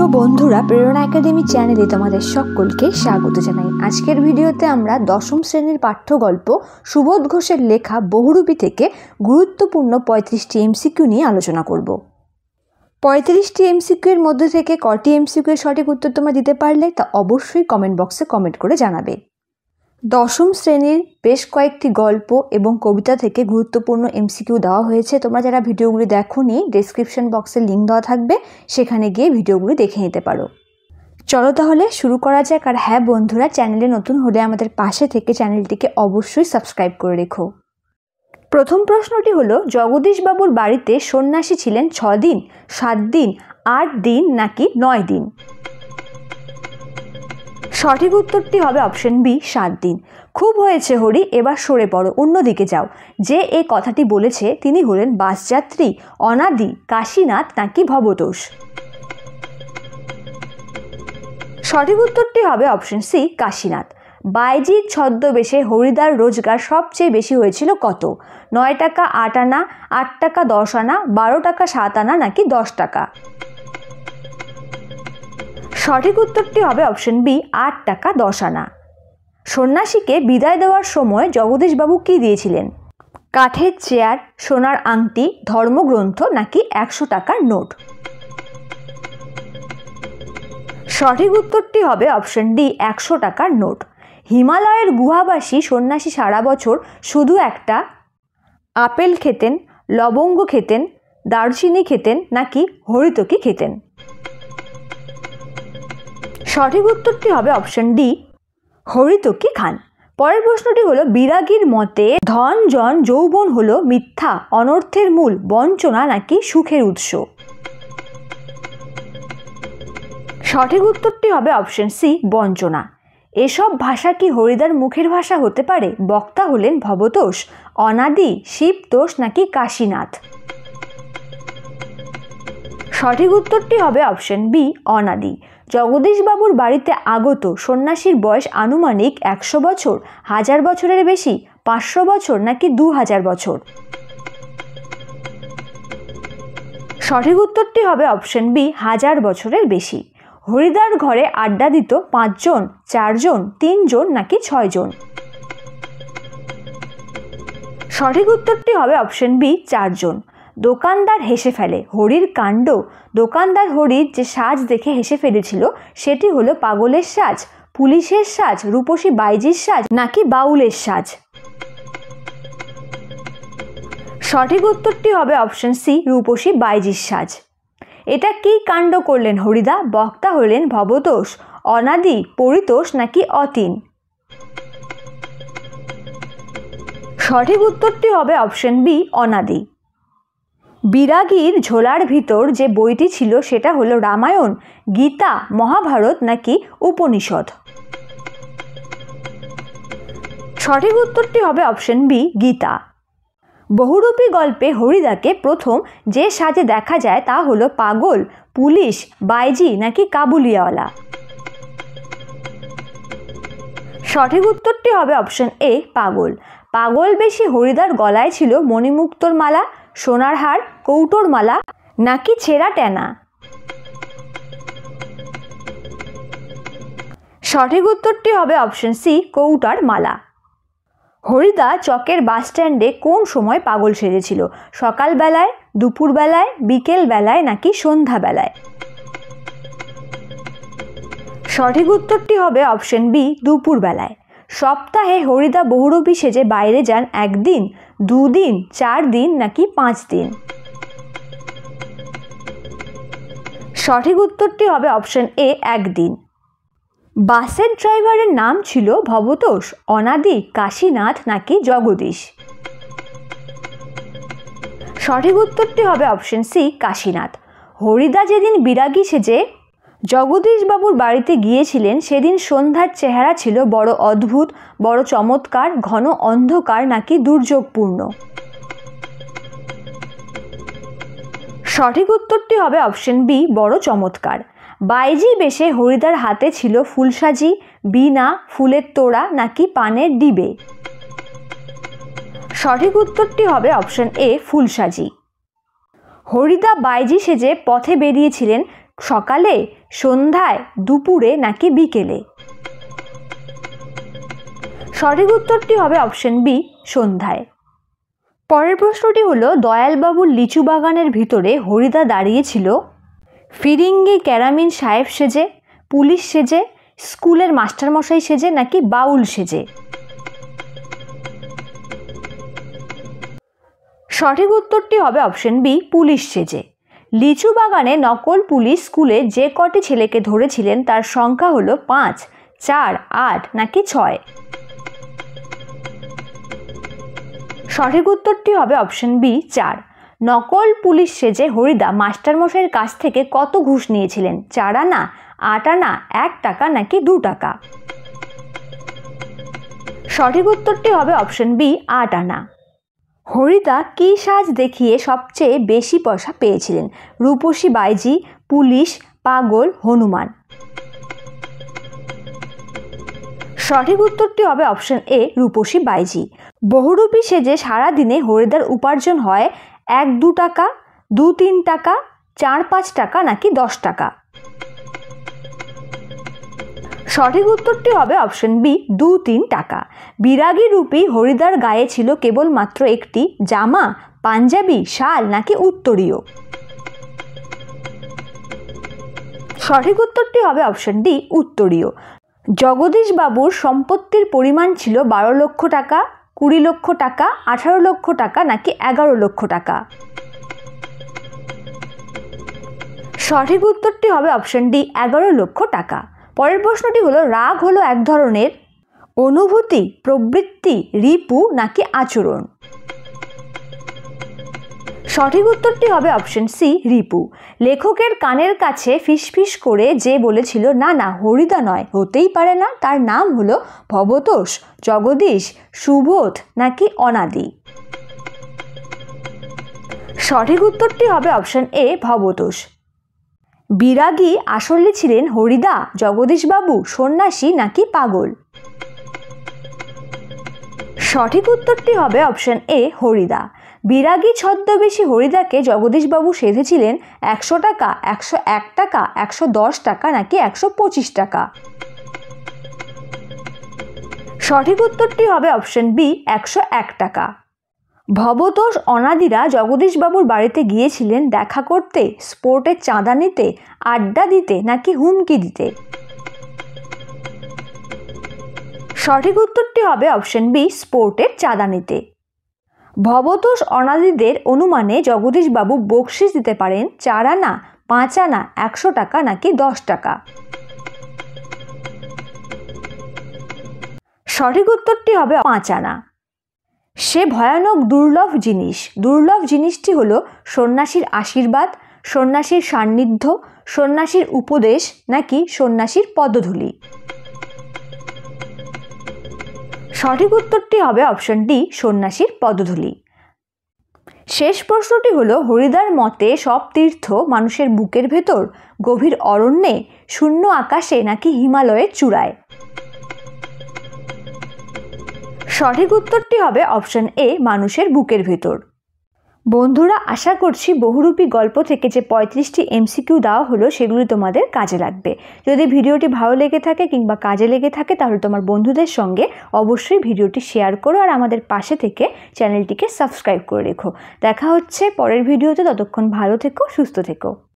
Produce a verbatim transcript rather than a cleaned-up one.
বন্ধুরা, প্রেরণা একাডেমি চ্যানেলে তোমাদের সকলকে স্বাগত জানাই। আজকের ভিডিওতে আমরা দশম শ্রেণীর পাঠ্যগল্প সুবোধ ঘোষের লেখা বহুরূপী থেকে গুরুত্বপূর্ণ পঁয়ত্রিশটি এমসিকিউ নিয়ে আলোচনা করব। পঁয়ত্রিশটি এমসিকিউ এর মধ্যে থেকে কটি এমসিকিউ এর সঠিক উত্তর তোমরা দিতে পারলে তা অবশ্যই কমেন্ট বক্সে কমেন্ট করে জানাবে। দশম শ্রেণীর বেশ কয়েকটি গল্প এবং কবিতা থেকে গুরুত্বপূর্ণ এমসিকিউ দেওয়া হয়েছে। তোমরা যারা ভিডিওগুলি দেখোনি, ডেসক্রিপশন বক্সে লিঙ্ক দেওয়া থাকবে, সেখানে গিয়ে ভিডিওগুলি দেখে নিতে পারো। চলো তাহলে শুরু করা যাক। আর হ্যাঁ বন্ধুরা, চ্যানেলে নতুন হলে আমাদের পাশে থেকে চ্যানেলটিকে অবশ্যই সাবস্ক্রাইব করে রেখো। প্রথম প্রশ্নটি হলো, জগদীশবাবুর বাড়িতে সন্ন্যাসী ছিলেন ছ দিন, সাত দিন, আট দিন নাকি নয় দিন? সঠিক উত্তরটি হবে অপশন বি, সাত দিন। খুব হয়েছে হরি, এবার সরে পড়ো, অন্যদিকে যাও। যে এই কথাটি বলেছে তিনি হলেন বাসযাত্রী, অনাদি, কাশীনাথ নাকি ভবতোষ? সঠিক উত্তরটি হবে অপশন সি, কাশীনাথ। বাইজির ছদ্মবেশে হরিদার রোজগার সবচেয়ে বেশি হয়েছিল কত? নয় টাকা আট আনা, আট টাকা দশ আনা, বারো টাকা সাত আনা নাকি দশ টাকা? সঠিক উত্তরটি হবে অপশন বি, আট টাকা দশ আনা। সন্ন্যাসীকে বিদায় দেওয়ার সময় জগদীশবাবু কি দিয়েছিলেন? কাঠের চেয়ার, সোনার আংটি, ধর্মগ্রন্থ নাকি একশো টাকার নোট? সঠিক উত্তরটি হবে অপশন ডি, একশো টাকার নোট। হিমালয়ের গুহাবাসী সন্ন্যাসী সারা বছর শুধু একটা আপেল খেতেন, লবঙ্গ খেতেন, দারচিনি খেতেন নাকি হরিতকি খেতেন? সঠিক উত্তরটি হবে অপশন ডি, হরিতকি খান। পরের প্রশ্নটি হলো, বিরাগীর মতে ধন জন যৌবন হলো মিথ্যা, অনর্থের মূল, বঞ্চনা নাকি সুখের উৎস? সঠিক উত্তরটি হবে অপশন সি, বঞ্চনা। এসব ভাষা কি হরিদার মুখের ভাষা হতে পারে? বক্তা হলেন ভবতোষ, অনাদি, শিবতোষ নাকি কাশীনাথ? সঠিক উত্তরটি হবে অপশন বি, অনাদি। জগদীশবাবুর বাড়িতে আগত সন্ন্যাসীর বয়স আনুমানিক একশো বছর, হাজার বছরের বেশি, পাঁচশো বছর নাকি দু হাজার বছর? সঠিক উত্তরটি হবে অপশন বি, হাজার বছরের বেশি। হরিদার ঘরে আড্ডা দিত পাঁচজন, চারজন, তিনজন নাকি ছয়জন? সঠিক উত্তরটি হবে অপশন বি, চারজন। দোকানদার হেসে ফেলে, হরির কাণ্ড। দোকানদার হরির যে সাজ দেখে হেসে ফেলেছিল সেটি হলো পাগলের সাজ, পুলিশের সাজ, রূপসী বাইজির সাজ নাকি বাউলের সাজ? সঠিক উত্তরটি হবে অপশন সি, রূপসী বাইজির সাজ। এটা কি কাণ্ড করলেন হরিদা? বক্তা হলেন ভবতোষ, অনাদি, পরিতোষ নাকি অতীন? সঠিক উত্তরটি হবে অপশন বি, অনাদি। বিরাগীর ঝোলার ভিতর যে বইটি ছিল সেটা হলো রামায়ণ, গীতা, মহাভারত নাকি উপনিষদ? সঠিক উত্তরটি হবে অপশন বি, গীতা। বহুরূপী গল্পে হরিদাকে প্রথম যে সাজে দেখা যায় তা হলো পাগল, পুলিশ, বাইজি নাকি কাবুলিওয়ালা? সঠিক উত্তরটি হবে অপশন এ, পাগল। পাগল বেশি হরিদার গলায় ছিল মণিমুক্তোর মালা, সোনার হার, কৌটোর মালা নাকি ছেঁড়া টেনা? সঠিক উত্তরটি হবে অপশন সি, কৌটার মালা। হরিদা চকের বাস স্ট্যান্ডে কোন সময় পাগল সেজেছিল? সকালবেলায়, দুপুরবেলায়, বিকেল বেলায় নাকি সন্ধ্যাবেলায়? সঠিক উত্তরটি হবে অপশন বি, দুপুরবেলায়। সপ্তাহে হরিদা বহুরূপী সেজে বাইরে যান একদিন, দুদিন, চার দিন নাকি পাঁচ দিন? সঠিক উত্তরটি হবে অপশন এ, একদিন। বাসের ড্রাইভারের নাম ছিল ভবতোষ, অনাদি, কাশীনাথ নাকি জগদীশ? সঠিক উত্তরটি হবে অপশন সি, কাশীনাথ। হরিদা যেদিন বিরাগী সেজে জগদীশবাবুর বাড়িতে গিয়েছিলেন সেদিন সন্ধ্যার চেহারা ছিল বড় অদ্ভুত, বড় চমৎকার, ঘন অন্ধকার নাকি দুর্যোগপূর্ণ? সঠিক উত্তরটি হবে অপশন বি, বড় চমৎকার। বাইজি বেশে হরিদার হাতে ছিল ফুলসাজি, বীণা, ফুলের তোড়া নাকি পানের ডিবে? সঠিক উত্তরটি হবে অপশন এ, ফুলসাজি। হরিদা বাইজি সেজে পথে বেরিয়েছিলেন সকালে, সন্ধ্যায়, দুপুরে নাকি বিকেলে? সঠিক উত্তরটি হবে অপশন বি, সন্ধ্যায়। পরের প্রশ্নটি হলো, দয়ালবাবুর লিচু বাগানের ভিতরে হরিদা দাঁড়িয়েছিল ফিরিঙ্গি ক্যারামিন সাহেব সেজে, পুলিশ সেজে, স্কুলের মাস্টারমশাই সেজে নাকি বাউল সেজে? সঠিক উত্তরটি হবে অপশন বি, পুলিশ সেজে। লিচু বাগানে নকল পুলিশ স্কুলে যে কটি ছেলেকে ধরেছিলেন তার সংখ্যা হলো পাঁচ, চার, আট নাকি ছয়? সঠিক উত্তরটি হবে অপশন বি, চার। নকল পুলিশ সেজে হরিদা মাস্টারমশাইয়ের কাছ থেকে কত ঘুষ নিয়েছিলেন? চার আনা, আট আনা, এক টাকা নাকি দু টাকা? সঠিক উত্তরটি হবে অপশন বি, আট আনা। হরিদা কী সাজ দেখিয়ে সবচেয়ে বেশি পয়সা পেয়েছিলেন? রূপসী বাইজি, পুলিশ, পাগল, হনুমান? সঠিক উত্তরটি হবে অপশন এ, রূপসী বাইজি। বহুরূপী সেজে সারাদিনে হরিদার উপার্জন হয় এক দু টাকা, দু তিন টাকা, চার পাঁচ টাকা নাকি দশ টাকা? সঠিক উত্তরটি হবে অপশন বি, দু তিন টাকা। বিরাগী রূপী হরিদার গায়ে ছিল কেবলমাত্র একটি জামা, পাঞ্জাবি, শাল নাকি উত্তরীয়? সঠিক উত্তরটি হবে অপশন ডি, উত্তরীয়। জগদীশ বাবুর সম্পত্তির পরিমাণ ছিল বারো লক্ষ টাকা, কুড়ি লক্ষ টাকা, আঠারো লক্ষ টাকা নাকি এগারো লক্ষ টাকা? সঠিক উত্তরটি হবে অপশন ডি, এগারো লক্ষ টাকা। পরের প্রশ্নটি হলো, রাগ হলো এক ধরনের অনুভূতি, প্রবৃত্তি, রিপু নাকি আচরণ? সঠিক উত্তরটি হবে অপশন সি, রিপু। লেখকের কানের কাছে ফিসফিস করে যে বলেছিল না না হরিদা নয়, হতেই পারে না, তার নাম হলো ভবতোষ, জগদীশ, সুবোধ নাকি অনাদি? সঠিক উত্তরটি হবে অপশন এ, ভবতোষ। বিরাগী আসলে ছিলেন হরিদা, জগদীশবাবু, সন্ন্যাসী নাকি পাগল? সঠিক উত্তরটি হবে অপশন এ, হরিদা। বিরাগী ছদ্মবেশী হরিদাকে জগদীশবাবু সেধেছিলেন একশো টাকা, একশো এক টাকা, একশো দশ টাকা নাকি একশো পঁচিশ টাকা? সঠিক উত্তরটি হবে অপশন বি, একশো এক টাকা। ভবতোষ অনাদিরা জগদীশবাবুর বাড়িতে গিয়েছিলেন দেখা করতে, স্পোর্টের চাঁদা নিতে, আড্ডা দিতে নাকি হুমকি দিতে? সঠিক উত্তরটি হবে অপশন বি, স্পোর্টের চাঁদা নিতে। ভবতোষ অনাদিদের অনুমানে জগদীশবাবু বকশিস দিতে পারেন চার আনা, পাঁচ আনা, একশো টাকা নাকি দশ টাকা? সঠিক উত্তরটি হবে পাঁচ আনা। সে ভয়ানক দুর্লভ জিনিস, দুর্লভ জিনিসটি হলো সন্ন্যাসীর আশীর্বাদ, সন্ন্যাসীর সান্নিধ্য, সন্ন্যাসীর উপদেশ নাকি সন্ন্যাসীর পদধূলি? সঠিক উত্তরটি হবে অপশন ডি, সন্ন্যাসীর পদধূলি। শেষ প্রশ্নটি হলো, হরিদার মতে সব তীর্থ মানুষের বুকের ভেতর, গভীর অরণ্যে, শূন্য আকাশে নাকি হিমালয়ের চূড়ায়? সঠিক উত্তরটি হবে অপশন এ, মানুষের বুকের ভেতর। বন্ধুরা, আশা করছি বহুরূপী গল্প থেকে যে পঁয়ত্রিশটি এমসিকিউ দেওয়া হলো সেগুলি তোমাদের কাজে লাগবে। যদি ভিডিওটি ভালো লেগে থাকে কিংবা কাজে লেগে থাকে তাহলে তোমার বন্ধুদের সঙ্গে অবশ্যই ভিডিওটি শেয়ার করো আর আমাদের পাশে থেকে চ্যানেলটিকে সাবস্ক্রাইব করে রেখো। দেখা হচ্ছে পরের ভিডিওতে, ততক্ষণ ভালো থেকো, সুস্থ থেকো।